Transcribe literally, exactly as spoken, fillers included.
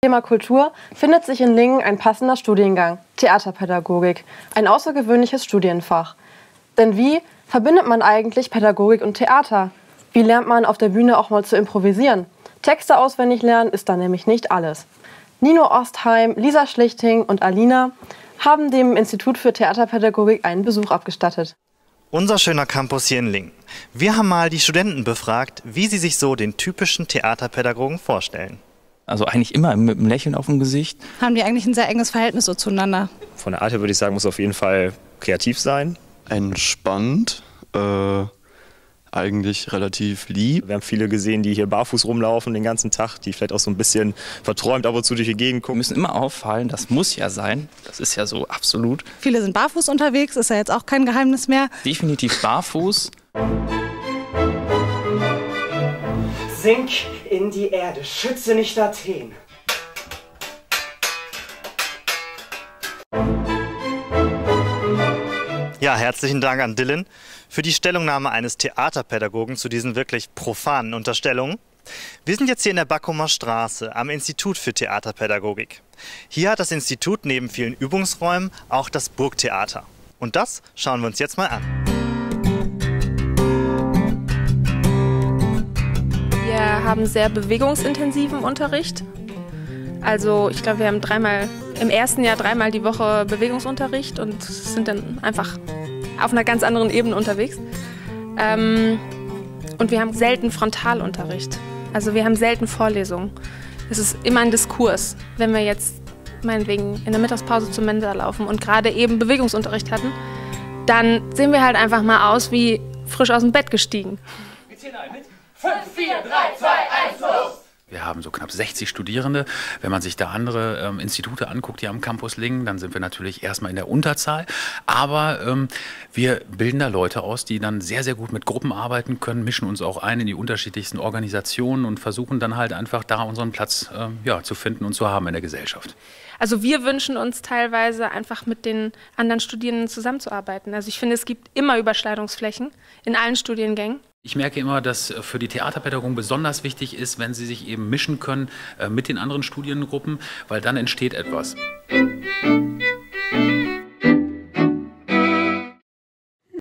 Thema Kultur findet sich in Lingen ein passender Studiengang, Theaterpädagogik, ein außergewöhnliches Studienfach. Denn wie verbindet man eigentlich Pädagogik und Theater? Wie lernt man auf der Bühne auch mal zu improvisieren? Texte auswendig lernen ist da nämlich nicht alles. Nino Ostheim, Lisa Schlichting und Alina haben dem Institut für Theaterpädagogik einen Besuch abgestattet. Unser schöner Campus hier in Lingen. Wir haben mal die Studenten befragt, wie sie sich so den typischen Theaterpädagogen vorstellen. Also eigentlich immer mit einem Lächeln auf dem Gesicht. Haben die eigentlich ein sehr enges Verhältnis so zueinander? Von der Art her würde ich sagen, muss auf jeden Fall kreativ sein. Entspannt, äh, eigentlich relativ lieb. Wir haben viele gesehen, die hier barfuß rumlaufen den ganzen Tag, die vielleicht auch so ein bisschen verträumt ab und zu durch die Gegend gucken. Wir müssen immer auffallen, das muss ja sein, das ist ja so absolut. Viele sind barfuß unterwegs, ist ja jetzt auch kein Geheimnis mehr. Definitiv barfuß. Sink in die Erde, schütze nicht Athen. Ja, herzlichen Dank an Dylan für die Stellungnahme eines Theaterpädagogen zu diesen wirklich profanen Unterstellungen. Wir sind jetzt hier in der Backumer Straße am Institut für Theaterpädagogik. Hier hat das Institut neben vielen Übungsräumen auch das Burgtheater. Und das schauen wir uns jetzt mal an. Wir haben sehr bewegungsintensiven Unterricht. Also ich glaube, wir haben dreimal im ersten Jahr dreimal die Woche Bewegungsunterricht und sind dann einfach auf einer ganz anderen Ebene unterwegs. Ähm, und wir haben selten Frontalunterricht. Also wir haben selten Vorlesungen. Es ist immer ein Diskurs. Wenn wir jetzt meinetwegen in der Mittagspause zur Mensa laufen und gerade eben Bewegungsunterricht hatten, dann sehen wir halt einfach mal aus wie frisch aus dem Bett gestiegen. Wir zählen ein mit fünf, vier, drei, zwei, eins, los! Wir haben so knapp sechzig Studierende. Wenn man sich da andere ähm, Institute anguckt, die am Campus Lingen, dann sind wir natürlich erstmal in der Unterzahl. Aber ähm, wir bilden da Leute aus, die dann sehr, sehr gut mit Gruppen arbeiten können, mischen uns auch ein in die unterschiedlichsten Organisationen und versuchen dann halt einfach da unseren Platz ähm, ja, zu finden und zu haben in der Gesellschaft. Also wir wünschen uns teilweise einfach mit den anderen Studierenden zusammenzuarbeiten. Also ich finde, es gibt immer Überschneidungsflächen in allen Studiengängen. Ich merke immer, dass für die Theaterpädagogen besonders wichtig ist, wenn sie sich eben mischen können äh, mit den anderen Studiengruppen, weil dann entsteht etwas.